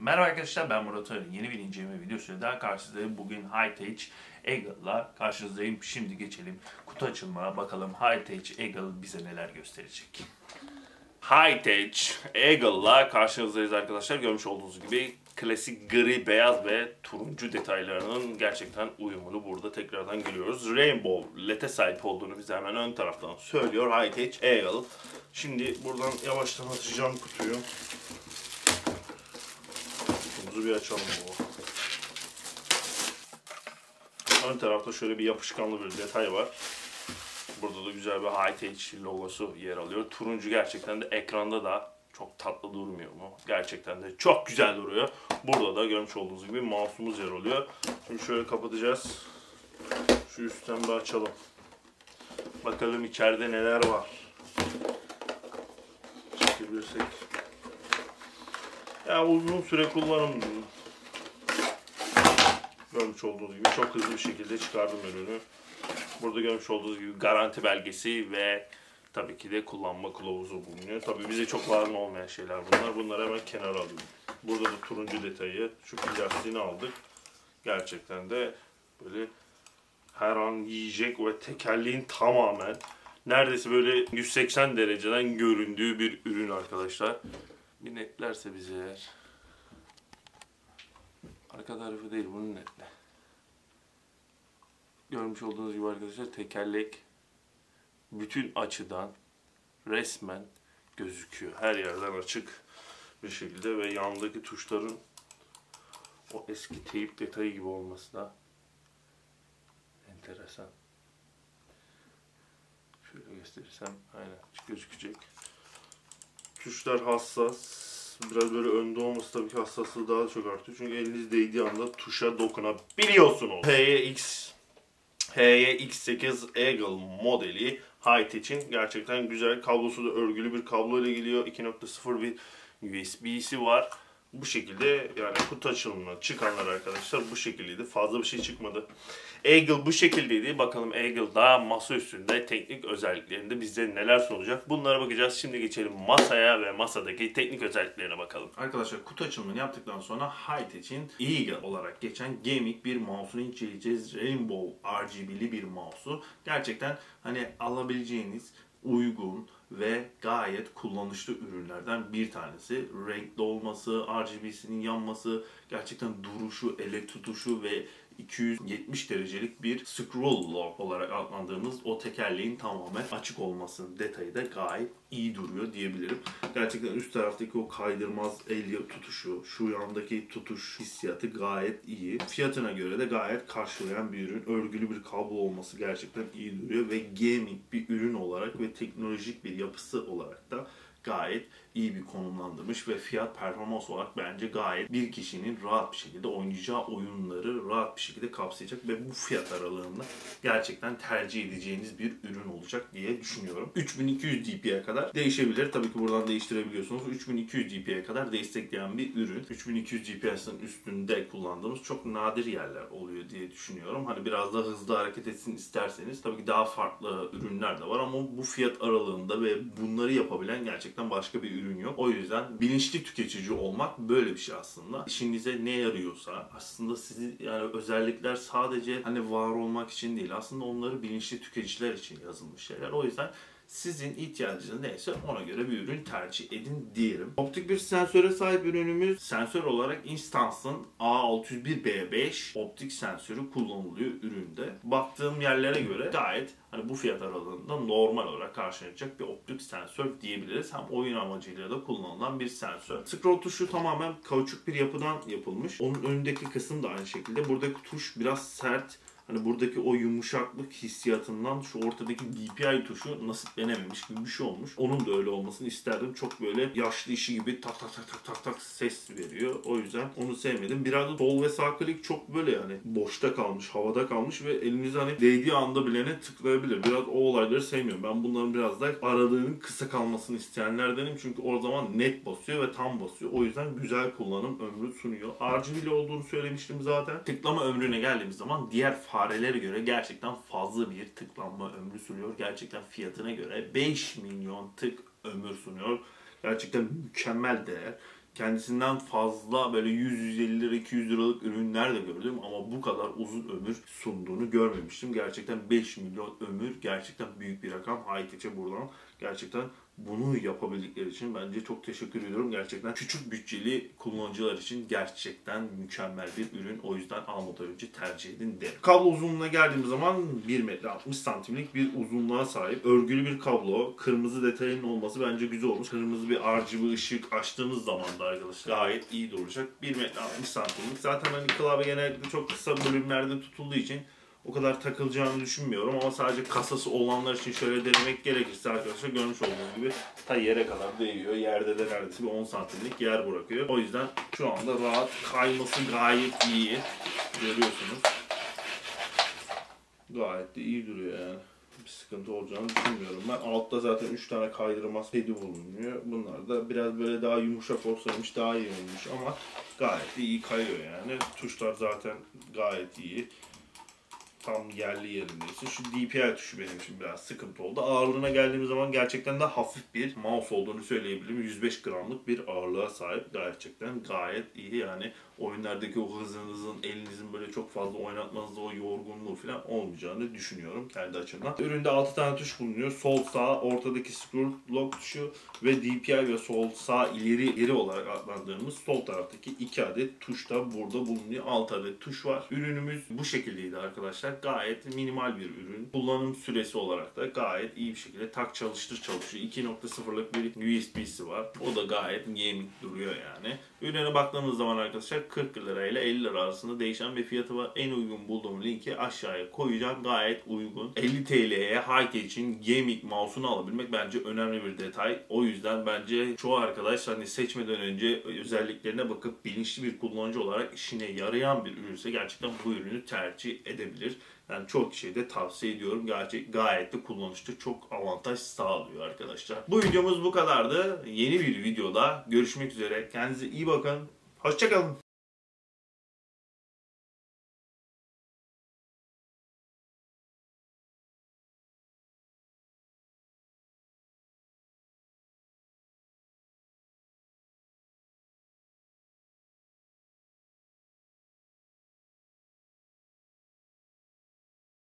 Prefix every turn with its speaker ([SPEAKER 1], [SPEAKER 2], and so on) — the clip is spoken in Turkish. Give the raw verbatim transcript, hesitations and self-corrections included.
[SPEAKER 1] Merhaba arkadaşlar, ben Murat Arın. Yeni bir inceleme videosuyla daha karşınızdayım. Bugün Hightech Eagle'la karşınızdayım. Şimdi geçelim kutu açılmaya, bakalım Hightech Eagle bize neler gösterecek. Hightech Eagle'la karşınızdayız arkadaşlar. Görmüş olduğunuz gibi klasik gri, beyaz ve turuncu detaylarının gerçekten uyumunu burada tekrardan görüyoruz. Rainbow L E D'e sahip olduğunu bize hemen ön taraftan söylüyor Hightech Eagle. Şimdi buradan yavaştan açacağım kutuyu. Bir açalım bu. Ön tarafta şöyle bir yapışkanlı bir detay var. Burada da güzel bir Hightech logosu yer alıyor. Turuncu gerçekten de ekranda da çok tatlı durmuyor mu? Gerçekten de çok güzel duruyor. Burada da görmüş olduğunuz gibi mouse'umuz yer alıyor. Şimdi şöyle kapatacağız. Şu üstten bir açalım. Bakalım içeride neler var. Çekebilirsek. Ya uzun süre kullanım. Görmüş olduğunuz gibi çok hızlı bir şekilde çıkardım ürünü. Burada görmüş olduğunuz gibi garanti belgesi ve tabii ki de kullanma kılavuzu bulunuyor. Tabii bize çok lazım olmayan şeyler bunlar. Bunları hemen kenara alıyorum. Burada da turuncu detayı, şu plastiğini aldık. Gerçekten de böyle her an yiyecek ve tekerleğin tamamen neredeyse böyle yüz seksen dereceden göründüğü bir ürün arkadaşlar. Bir netlerse bize eğer. Arka tarafı değil, bunun netle. Görmüş olduğunuz gibi arkadaşlar tekerlek bütün açıdan resmen gözüküyor. Her yerden açık bir şekilde ve yandaki tuşların o eski teyip detayı gibi olması da enteresan. Şöyle gösterirsem aynen gözükecek. Tuşlar hassas. Biraz böyle önde olması tabii ki hassaslığı daha çok artıyor. Çünkü eliniz değdiği anda tuşa dokunabiliyorsunuz. H Y X H Y X sekiz Eagle modeli Hightech'in gerçekten güzel. Kablosu da örgülü bir kablo ile geliyor. iki nokta sıfır bir U S B'si var. Bu şekilde yani kutu açılımına çıkanlar arkadaşlar bu şekildeydi. Fazla bir şey çıkmadı. Eagle bu şekildeydi. Bakalım Eagle'da masa üstünde teknik özelliklerinde bize neler sunacak. Bunlara bakacağız. Şimdi geçelim masaya ve masadaki teknik özelliklerine bakalım. Arkadaşlar kutu açılımını yaptıktan sonra Hightech'in Eagle olarak geçen gaming bir mouse'unu inceleyeceğiz. Rainbow R G B'li bir mouse'u. Gerçekten hani alabileceğiniz uygun ve gayet kullanışlı ürünlerden bir tanesi. Renkli olması, R G B'sinin yanması, gerçekten duruşu, ele tutuşu ve iki yüz yetmiş derecelik bir scroll lock olarak adlandırdığımız o tekerleğin tamamen açık olmasının detayı da gayet iyi duruyor diyebilirim. Gerçekten üst taraftaki o kaydırmaz el tutuşu, şu yandaki tutuş hissiyatı gayet iyi. Fiyatına göre de gayet karşılayan bir ürün. Örgülü bir kablo olması gerçekten iyi duruyor ve gaming bir ürün olarak ve teknolojik bir yapısı olarak da gayet iyi bir konumlandırmış ve fiyat performans olarak bence gayet bir kişinin rahat bir şekilde oynayacağı oyunları rahat bir şekilde kapsayacak ve bu fiyat aralığında gerçekten tercih edeceğiniz bir ürün olacak diye düşünüyorum. üç bin iki yüz D P I'ye kadar değişebilir. Tabii ki buradan değiştirebiliyorsunuz. üç bin iki yüz D P I'ye kadar destekleyen bir ürün. üç bin iki yüz D P I'nin üstünde kullandığımız çok nadir yerler oluyor diye düşünüyorum. Hani biraz daha hızlı hareket etsin isterseniz tabii ki daha farklı ürünler de var ama bu fiyat aralığında ve bunları yapabilen gerçekten başka bir ürün yok. O yüzden bilinçli tüketici olmak böyle bir şey aslında. İşinize ne yarıyorsa aslında sizi yani özellikler sadece hani var olmak için değil. Aslında onları bilinçli tüketiciler için yazılmış şeyler. O yüzden sizin ihtiyacınız neyse ona göre bir ürün tercih edin diyelim. Optik bir sensöre sahip ürünümüz. Sensör olarak Instance'ın A altı yüz bir B beş optik sensörü kullanılıyor üründe. Baktığım yerlere göre gayet hani bu fiyat aralığında normal olarak karşılanacak bir optik sensör diyebiliriz. Hem oyun amacıyla da kullanılan bir sensör. Scroll tuşu tamamen kauçuk bir yapıdan yapılmış. Onun önündeki kısım da aynı şekilde. Buradaki tuş biraz sert. Hani buradaki o yumuşaklık hissiyatından şu ortadaki D P I tuşu nasiplenememiş gibi bir şey olmuş. Onun da öyle olmasını isterdim. Çok böyle yaşlı işi gibi tak tak tak tak tak tak ses veriyor. O yüzden onu sevmedim. Biraz da sol ve sağ klik çok böyle yani boşta kalmış, havada kalmış ve eliniz hani değdiği anda bilene tıklayabilir. Biraz o olayları sevmiyorum. Ben bunların biraz da aralığının kısa kalmasını isteyenlerdenim. Çünkü o zaman net basıyor ve tam basıyor. O yüzden güzel kullanım ömrü sunuyor. R G B'li olduğunu söylemiştim zaten. Tıklama ömrüne geldiğimiz zaman diğer farelere göre gerçekten fazla bir tıklanma ömrü sunuyor. Gerçekten fiyatına göre beş milyon tık ömür sunuyor. Gerçekten mükemmel değer.
[SPEAKER 2] kendisinden fazla böyle yüz yüz elli lira iki yüz liralık ürünler de gördüm ama bu kadar uzun ömür sunduğunu görmemiştim. Gerçekten beş milyon ömür gerçekten büyük bir rakam. High-Tech'e buradan gerçekten bunu yapabildikleri için bence çok teşekkür ediyorum. Gerçekten küçük bütçeli kullanıcılar için gerçekten mükemmel bir ürün. O yüzden almadan önce tercih edin derim. Kablo uzunluğuna geldiğimiz zaman bir metre altmış santimlik bir uzunluğa sahip. Örgülü bir kablo. Kırmızı detayının olması bence güzel olmuş. Kırmızı bir R G B ışık açtığınız zaman da arkadaşlar gayet iyi duracak. bir metre altmış santimlik. Zaten hani klavye genellikle çok kısa bölümlerde tutulduğu için o kadar takılacağını düşünmüyorum ama sadece kasası olanlar için şöyle denemek gerekirse arkadaşlar görmüş olduğunuz gibi ta yere kadar değiyor. Yerde de neredeyse bir on santimlik yer bırakıyor. O yüzden şu anda rahat, kayması gayet iyi. Görüyorsunuz. Gayet de iyi duruyor yani. Bir sıkıntı olacağını düşünmüyorum ben. Altta zaten üç tane kaydırmaz pedi bulunuyor. Bunlar da biraz böyle daha yumuşak olsaymış daha iyi olmuş ama gayet de iyi kayıyor yani. Tuşlar zaten gayet iyi. Tam yerli yerindeyse. Şu D P I tuşu benim için biraz sıkıntı oldu. Ağırlığına geldiğimiz zaman gerçekten de hafif bir mouse olduğunu söyleyebilirim. yüz beş gramlık bir ağırlığa sahip. Gerçekten gayet iyi yani. Oyunlardaki o hızınızın, elinizin böyle çok fazla oynatmanızda o yorgunluğu falan olmayacağını düşünüyorum kendi açımdan. Üründe altı tane tuş bulunuyor. Sol, sağ, ortadaki scroll lock tuşu ve D P I ve sol, sağ, ileri, ileri olarak adlandırdığımız sol taraftaki iki adet tuş da burada bulunuyor. altı adet tuş var. Ürünümüz bu şekildeydi arkadaşlar. Gayet minimal bir ürün. Kullanım süresi olarak da gayet iyi bir şekilde tak çalıştır çalışıyor. iki nokta sıfırlık bir U S B'si var. O da gayet gaming duruyor yani. Ürüne baktığımız zaman arkadaşlar kırk lira ile elli lira arasında değişen bir fiyatı var. En uygun bulduğum linki aşağıya koyacağım. Gayet uygun. elli T L'ye High-Tech için gaming mouse'unu alabilmek bence önemli bir detay. O yüzden bence çoğu arkadaş hani seçmeden önce özelliklerine bakıp bilinçli bir kullanıcı olarak işine yarayan bir ürünse gerçekten bu ürünü tercih edebilir. Yani çok kişiye de tavsiye ediyorum. Gerçek gayet de kullanışta çok avantaj sağlıyor arkadaşlar. Bu videomuz bu kadardı. Yeni bir videoda görüşmek üzere. Kendinize iyi bakın. Hoşça kalın.